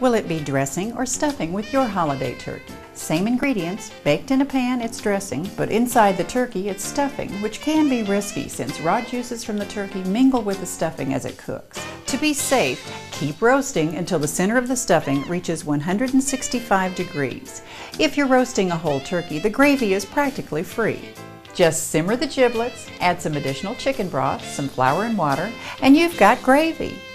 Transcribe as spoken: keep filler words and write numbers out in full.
Will it be dressing or stuffing with your holiday turkey? Same ingredients, baked in a pan it's dressing, but inside the turkey it's stuffing, which can be risky since raw juices from the turkey mingle with the stuffing as it cooks. To be safe, keep roasting until the center of the stuffing reaches one hundred sixty-five degrees. If you're roasting a whole turkey, the gravy is practically free. Just simmer the giblets, add some additional chicken broth, some flour and water, and you've got gravy.